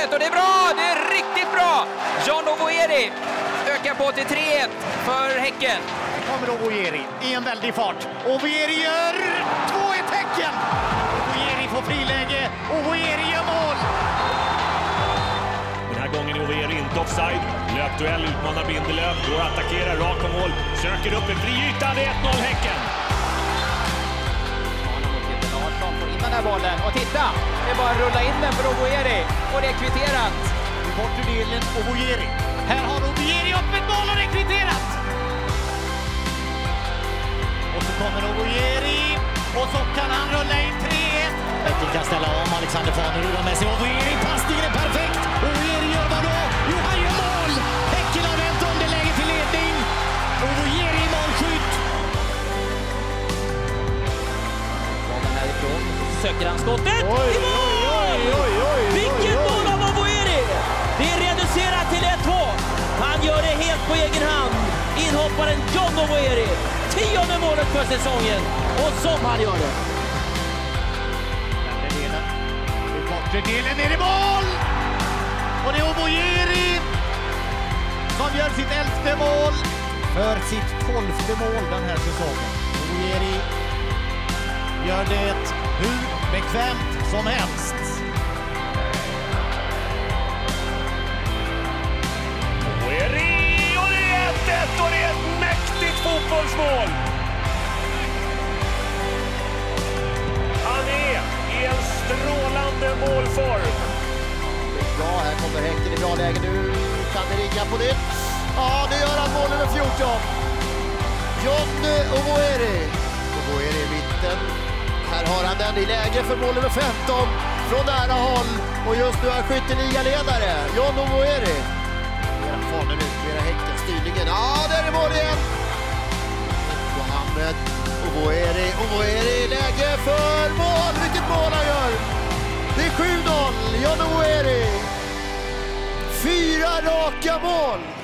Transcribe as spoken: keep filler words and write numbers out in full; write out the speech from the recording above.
och det är bra! Det är riktigt bra! John Ovoeri ökar på till tre ett för Häcken. Kommer Ovoeri i en väldig fart. Ovoeri gör två ett Häcken! Ovoeri får friläge. Ovoeri gör mål! Den här gången är Ovoeri inte offside. Löpduell, utmanar Bindelöv, går att attackera rakt på mål. Söker upp en fri yta, det är ett noll Häcken. Larsson får in den här bollen och titta! Det är bara att rulla in den för Ovoeri och det är kvitterat. I bortre delen Ovoeri. Här har Ovoeri upp ett mål och det är kvitterat! Och så kommer Ovoeri och så kan han rulla in tre ett. Häcken kan ställa om, Alexander Farnerud har med sig Ovoeri. Passningen är perfekt! Ovoeri gör vad då? Jo, han gör mål! Häcken har vänt underläge till ledning. Ovoeri i målskytt. Bollen härifrån, söker han skottet. Oj, I mål! oj, oj, oj, oj, Vilket oj. mål av Ovoeri! Det är reducerat till ett två. Han gör det helt på egen hand. Inhopparen John Ovoeri. Tionde målet för säsongen. Och som han gör det. Den delen. I bortre delen är det mål! Och det är Ovoeri som gör sitt elfte mål för sitt tolfte mål den här säsongen. Ovoeri gör det hur bekvämt som helst. Ovoeri och det är ett ett och det är ett mäktigt fotbollsmål. Han är i en strålande målform. Bra, här kommer Häcken i bra läge nu. Kan det ringa på nytt? Ja, det gör han, mål nummer fjorton. John Ovoeri. Ovoeri i mitten. Här har han den i läge för mål nummer femton från nära håll. Och just nu är han skytteligaledare. John Ovoeri. Mera Farnerud, mera Häcken, styrningen. Ja, där är mål igen. Mohamed Ovoeri. Ovoeri i läge för mål. Vilket mål han gör! Det är sju noll, John Ovoeri. Fyra raka mål!